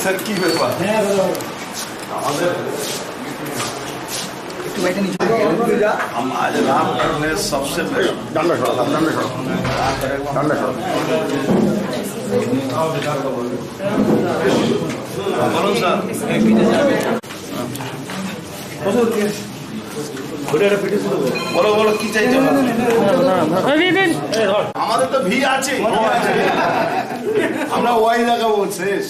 Sir কি ব্যাপার? आज राम करने सबसे বলো বলো কি চাইছো? আমাদের তো ভি আছে, আমরা ওয়াই দেখাবো শেষ।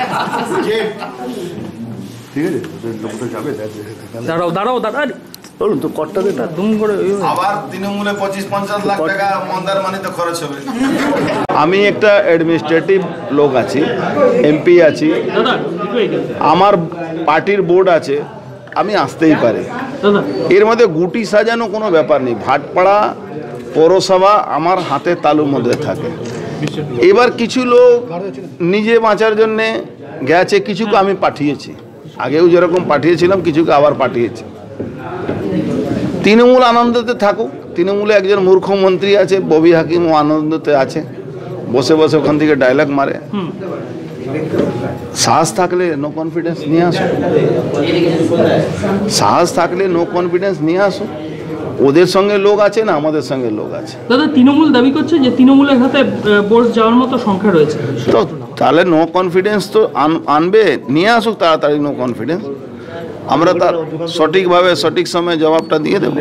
ঠিক আছে, লোকটা যাবে, দাঁড়াও দাঁড়াও দাঁড়া বলুন তো কটটা দেন না দুম করে আবার তৃণমূলে 25-50 লাখ টাকা মন্দারমানিতে খরচ হবে। আমি একটা অ্যাডমিনিস্ট্রেটিভ লোক আছি, এমপি আছি, আমার পার্টির বোর্ড আছে, আমি আসতেই পারি। এর মধ্যে গুটি সাজানো কোনো ব্যাপার নেই। ভাটপাড়া পৌরসভা আমার হাতে তালুর মধ্যে থাকে। এবার কিছু লোক নিজে বাঁচার জন্যে গেছে, কিছুকে আমি পাঠিয়েছি, আগেও যেরকম পাঠিয়েছিলাম কিছুকে আবার পাঠিয়েছি। তৃণমূল আনন্দতে থাকুক, তৃণমূলে একজন মূর্খমন্ত্রী আছে, ববি হাকিম, ও আনন্দতে আছে, বসে বসে ওখান থেকে ডায়লগ মারে। সাহস থাকলে নো কনফিডেন্স নিয়ে আসো, সাহস থাকলে নো কনফিডেন্স নিয়ে আসো। ওদের সঙ্গে লোক আছে না, আমাদের সঙ্গে লোক আছে। দাদা তৃণমূল দাবি করছে যে তৃণমূলের হাতে বোর্ড যাওয়ার মতো সংখ্যা রয়েছে, তো তাহলে নো কনফিডেন্স তো আনবে, নিয়ে আসুক তাড়াতাড়ি নো কনফিডেন্স। আমরা তার সঠিকভাবে সঠিক সময়ে জবাবটা দিয়ে দেবো।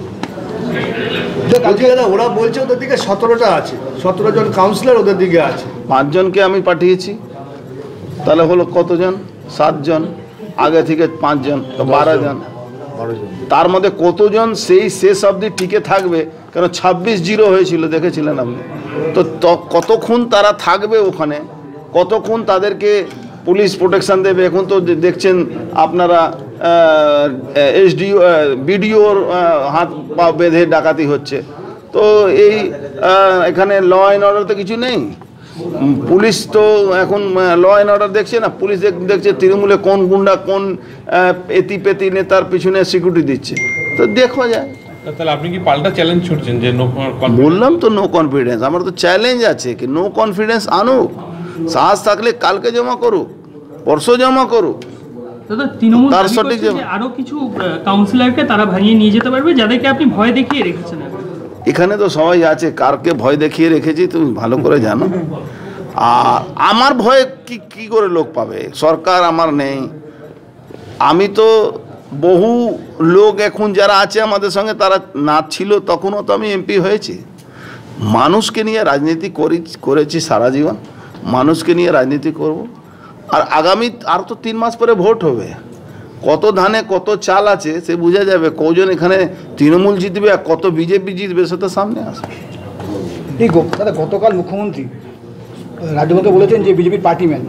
ওরা বলছে ওদের দিকে 17টা আছে, 17 জন কাউন্সিলর ওদের দিকে আছে। 5 জনকে আমি পাঠিয়েছি, তাহলে হলো কতজন? 7 জন, আগে থেকে 5 জন, তো 12 জন। তার মধ্যে কতজন সেই শেষ অবধি টিকে থাকবে? কেন 26-0 হয়েছিল, দেখেছিলেন আপনি তো। কতক্ষণ তারা থাকবে ওখানে, কতক্ষণ তাদেরকে পুলিশ প্রোটেকশন দেবে? এখন তো দেখছেন আপনারা এসডিও বিডিওর হাত পা বেঁধে ডাকাতি হচ্ছে। তো এই এখানে ল অ্যান্ড অর্ডার তো কিছু নেই। পুলিশ তো এখন ল অ্যান্ড অর্ডার দেখছে না, পুলিশ দেখছে তৃণমূলে কোন গুন্ডা কোন এতিপেতি নেতার পিছনে সিকিউরিটি দিচ্ছে। তো দেখা যায়। তাহলে আপনি কি পাল্টা চ্যালেঞ্জ ছুটছেন যে নো? বললাম তো নো কনফিডেন্স, আমার তো চ্যালেঞ্জ আছে কি নো কনফিডেন্স আনুক। সাহস থাকলে কালকে জমা করুক, পরশু জমা করুক। দাদা তৃণমূল দাবি করছে যে আরো কিছু কাউন্সিলরকে তারা ভাঙিয়ে নিয়ে যেতে পারবে, যাদেরকে আপনি ভয় দেখিয়ে রেখেছেন। এখানে তো সবাই আছে, কারকে ভয় দেখিয়ে রেখেছি তুমি ভালো করে জানো। আর আমার ভয়ে কি করে লোক পাবে? সরকার আমার নেই। আমি তো বহু লোক এখন যারা আছে আমাদের সঙ্গে, তারা না ছিল তখনও তো আমি এমপি হয়েছি। মানুষকে নিয়ে রাজনীতি করেছি সারা জীবন, মানুষকে নিয়ে রাজনীতি করব। আর আগামী আর তো 3 মাস পরে ভোট হবে, কত ধানে কত চাল আছে সে বোঝা যাবে। কজন এখানে তৃণমূল জিতবে আর কত বিজেপি জিতবে সেটা সামনে আসবে। এই দাদা গতকাল মুখ্যমন্ত্রী রাজ্যমন্ত্রী বলেছেন যে বিজেপির পার্টি ম্যান।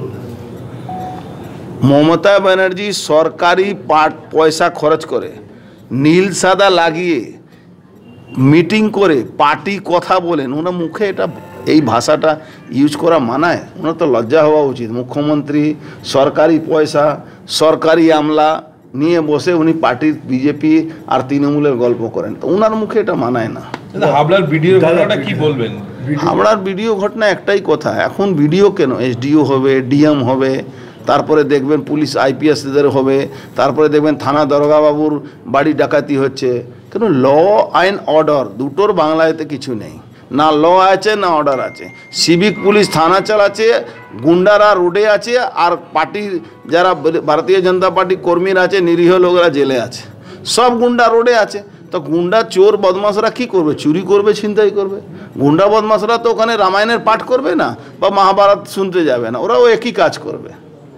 মমতা ব্যানার্জি সরকারি পয়সা খরচ করে, নীল সাদা লাগিয়ে মিটিং করে পার্টি কথা বলেন, ওনার মুখে এটা এই ভাষাটা ইউজ করা মানায়? ওনার তো লজ্জা হওয়া উচিত। মুখ্যমন্ত্রী সরকারি পয়সা সরকারি আমলা নিয়ে বসে উনি পার্টির বিজেপি আর তৃণমূলের গল্প করেন, তো ওনার মুখে এটা মানায় না। হাবড়ার ভিডিও ঘটনাটা কি বলবেন? হাবড়ার ভিডিও ঘটনা একটাই কথা, এখন ভিডিও কেন, এসডিও হবে, ডিএম হবে, তারপরে দেখবেন পুলিশ আইপিএসদের হবে, তারপরে দেখবেন থানা দরোগাবাবুর বাড়ি ডাকাতি হচ্ছে। কেন ল অ্যান্ড অর্ডার দুটোর বাংলাতে কিছু নেই, না ল আছে না অর্ডার আছে। সিভিক পুলিশ থানা চালাচ্ছে, গুন্ডারা রোডে আছে, আর পার্টির যারা ভারতীয় জনতা পার্টি কর্মীরা আছে, নিরীহ লোকরা জেলে আছে, সব গুন্ডা রোডে আছে। তো গুন্ডা চোর বদমাশরা কি করবে? চুরি করবে, ছিনতাই করবে। গুন্ডা বদমাশরা তো ওখানে রামায়ণের পাঠ করবে না বা মহাভারত শুনতে যাবে না, ওরাও একই কাজ করবে।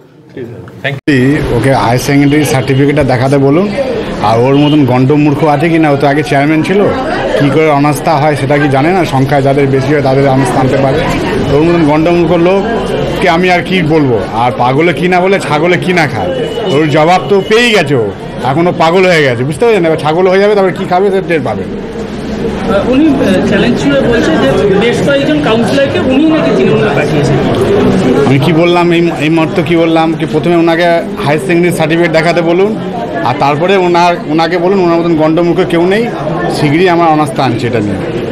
ওকে হায়ার সেকেন্ডারি সার্টিফিকেটটা দেখাতে বলুন। আর ওর মতন গণ্ডমূর্খ আছে কি না? ও তো আগে চেয়ারম্যান ছিল, কী করে অনাস্থা হয় সেটা কি জানে না? সংখ্যায় যাদের বেশি হয় তাদের অনাস্থা আনতে পারে। ওর মতন গণ্ডমূর্খ লোককে আমি আর কি বলবো? আর পাগলে কি না বলে ছাগলে কি না খায়, ওর জবাব তো পেয়েই গেছে। ও এখনও পাগল হয়ে গেছে, বুঝতে পারছেন? এবার ছাগল হয়ে যাবে, তারপরে কী খাবে সে টের পাবে। উনি চ্যালেঞ্জ ছুড়ে বলছে যে বেশ কয়েকজন কাউন্সিলরকে উনি নাকি তৃণমূলে পাঠিয়েছেন। আমি কি বললাম এই মুহূর্তে কি বললাম কি প্রথমে ওনাকে হায়ার সেকেন্ডারি সার্টিফিকেট দেখাতে বলুন, আর তারপরে ওনাকে বলুন ওনার মতন গণ্ডমুখে কেউ নেই, শীঘ্রই আমার অনাস্থা আনছে এটা নিয়ে।